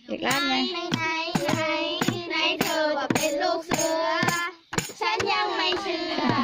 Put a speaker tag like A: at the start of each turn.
A: อีกรอบนึง
B: ไหนเธอว่าเป็นลูกเสือฉันยังไม่เชื่อ